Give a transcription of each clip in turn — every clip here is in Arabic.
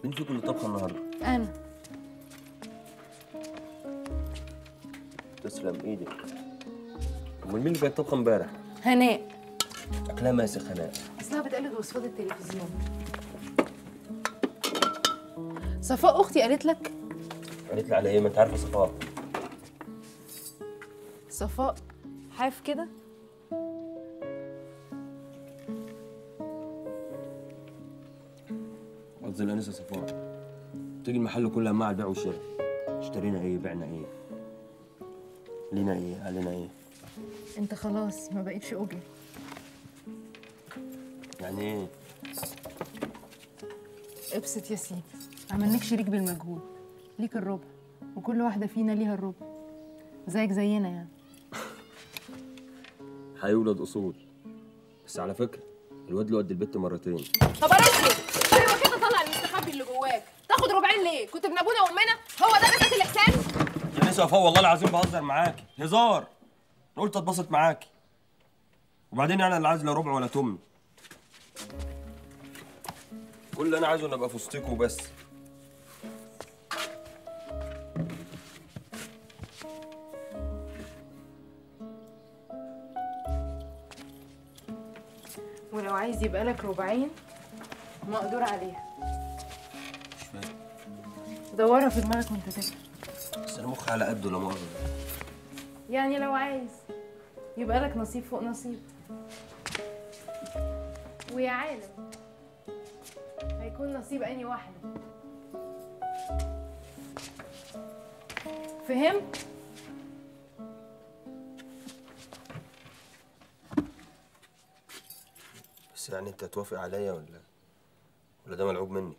مين فيكم اللي طبخه النهارده؟ انا. تسلم ايدك. امال مين اللي كانت طبخه امبارح؟ هناء. اكلها ماسخ هناء. اصلها بتقلد وصفات التلفزيون. صفاء اختي قالت لك؟ قالت لي على ايه؟ ما انت عارفه صفاء. صفاء حاف كده. قصدي الانسه صفاء. تيجي المحل كله مع البيع والشراء. اشترينا ايه؟ بعنا ايه؟ لينا ايه؟ علينا ايه؟ انت خلاص ما بقتش اجر. يعني ايه؟ ابسط يا سيدي، عملناك شريك بالمجهود، ليك الربع وكل واحده فينا ليها الربع، زيك زينا يعني. هيولد اصول. بس على فكره الواد له قد البت مرتين. طب ارسل ايوه كده، طلع المستخبي اللي جواك. تاخد ربعين ليه؟ كنت ابن ابونا وامنا؟ هو ده جزات الاحسان؟ يا نسا صفاء والله العظيم بهزر معاكي، هزار. انا قلت اتبسط معاكي. وبعدين انا اللي عايز لا ربع ولا تمن. كل اللي انا عايزه ان ابقى في وسطكوا وبس. ولو عايز يبقى لك ربعين مقدور عليها. مش فاهم. دورها في دماغك وانت تاكل. بس انا مخي على قده لا مؤاخذه. يعني لو عايز يبقى لك نصيب فوق نصيب. ويا عالم هيكون نصيب انهي واحده؟ فهمت؟ بس يعني انت هتوافق عليا ولا ده ملعوب منك؟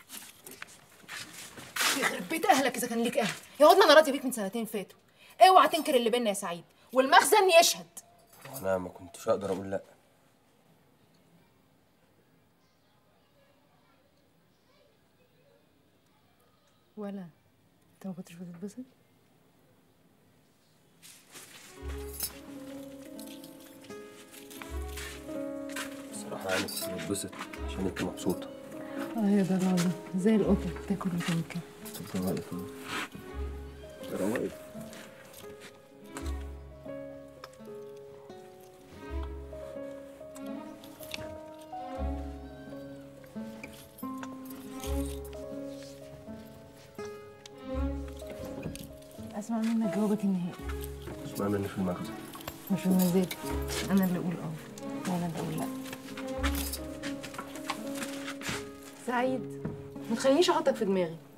يخرب بيت اهلك اذا كان ليك اهل. يا واد ما انا راضيه بيك من سنتين فاتوا. اوعى تنكر اللي بينا يا سعيد، والمخزن يشهد. انا ما كنتش اقدر اقول لا. ولا انت ما كنتش بتتبسط؟ الصراحه يعني كنت بتبسط عشان انت مبسوطه. يا ضلالة زي القطط تاكل وتنكر. طب ده واقف ترى واقف. اسمع منك جوابك النهائي. اسمع مني في المخزن. مش بمزاجي، انا اللي اقول وانا اللي اقول لا. سعيد ما تخلينيش احطك في دماغي.